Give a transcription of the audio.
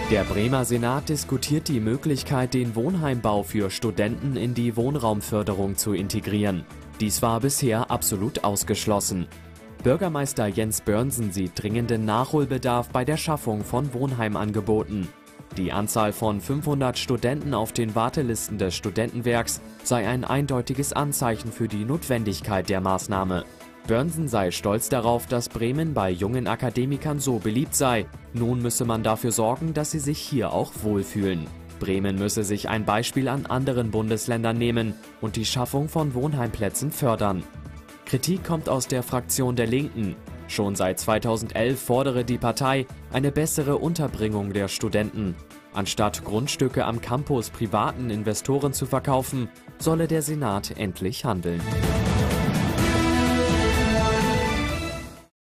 Der Bremer Senat diskutiert die Möglichkeit, den Wohnheimbau für Studenten in die Wohnraumförderung zu integrieren. Dies war bisher absolut ausgeschlossen. Bürgermeister Jens Börnsen sieht dringenden Nachholbedarf bei der Schaffung von Wohnheimangeboten. Die Anzahl von 500 Studenten auf den Wartelisten des Studentenwerks sei ein eindeutiges Anzeichen für die Notwendigkeit der Maßnahme. Börnsen sei stolz darauf, dass Bremen bei jungen Akademikern so beliebt sei. Nun müsse man dafür sorgen, dass sie sich hier auch wohlfühlen. Bremen müsse sich ein Beispiel an anderen Bundesländern nehmen und die Schaffung von Wohnheimplätzen fördern. Kritik kommt aus der Fraktion der Linken. Schon seit 2011 fordere die Partei eine bessere Unterbringung der Studenten. Anstatt Grundstücke am Campus privaten Investoren zu verkaufen, solle der Senat endlich handeln.